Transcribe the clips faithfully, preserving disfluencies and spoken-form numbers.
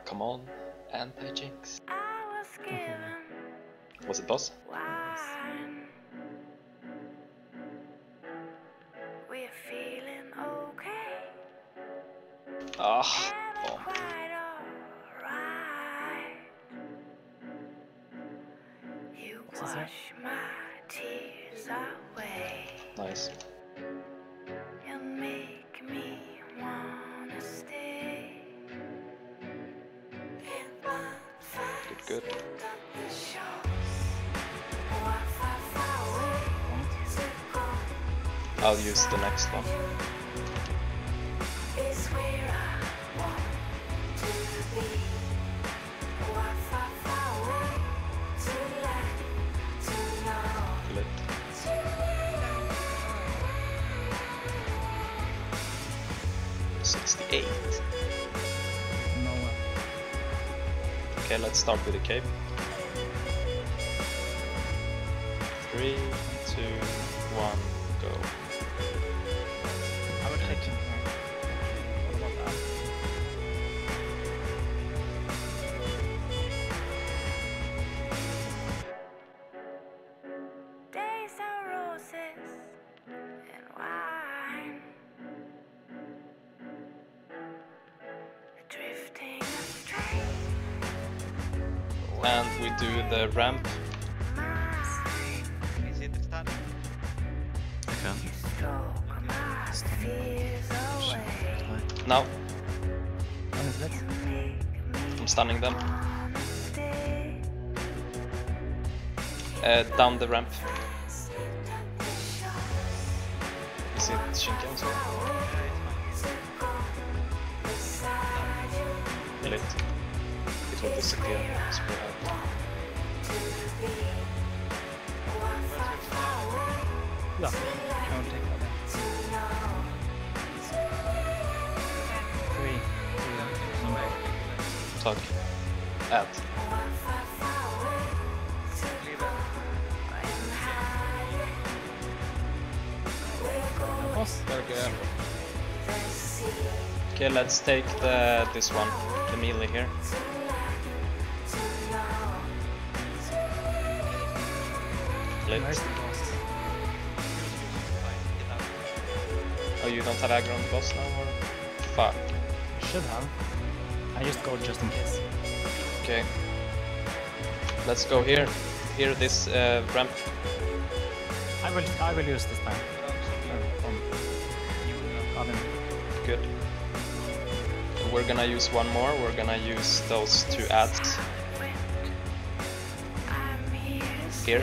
Come on, anti-jinx. Was it boss? Ah, oh. Nice. Good, good. I'll use the next one. Lit. sixty-eight. No way. Okay, let's start with the cape. Three, two, one, go. I would take him here. What about that? Days are roses and wine, drifting astray. And we do the ramp. Is it starting? I can. Now, One is lit. I'm stunning them. Uh, down the ramp. Is it Shinken? Lit. It will disappear. Spread out. Yeah. I will take that. Three. Talk. Add. Boss. Okay, let's take the this one, the melee here. Lit. Where's the boss? Oh, you don't have aggro on the boss now, or? Fuck. I should have. I just go just in case. Okay. Let's go here. Here, this uh, ramp. I will. I will use this time. Uh, um, got him. Good. We're gonna use one more. We're gonna use those two adds. Here.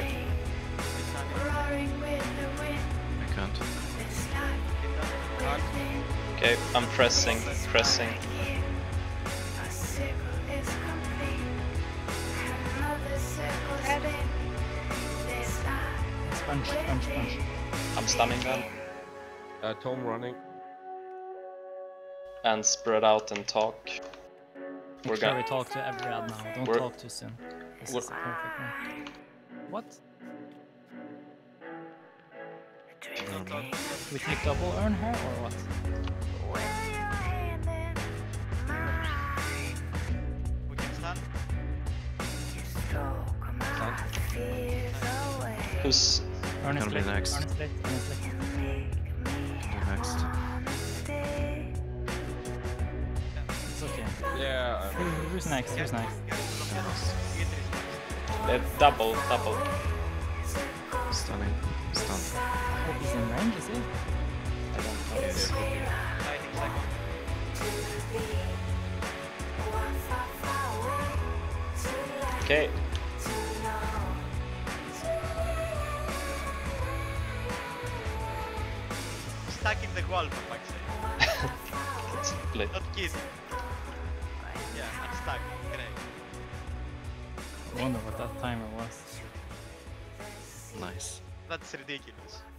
I can't. Okay, I'm pressing, pressing. Punch, punch, punch. I'm stunning them. Uh, Tom running. And spread out and talk. Make We're sure gonna. we talk to every ad now. Don't We're- talk too soon. This we're- is the perfect one. What? We take double earn here or what? We can stun. Who's Earn is Gonna be lit. next. Earn is lit. Earn is lit. Go next. It's okay. Yeah. Who, I'm... who's next? Who's next? uh, double, double? Stunning. Stun. Hope he's in range, is he? I don't know. Yes. Lighting second. Okay. Stuck in the wall for fuck's sake. It's lit. Not kidding. Yeah, I'm stuck. Great. I wonder what that timer was. Nice. That's ridiculous.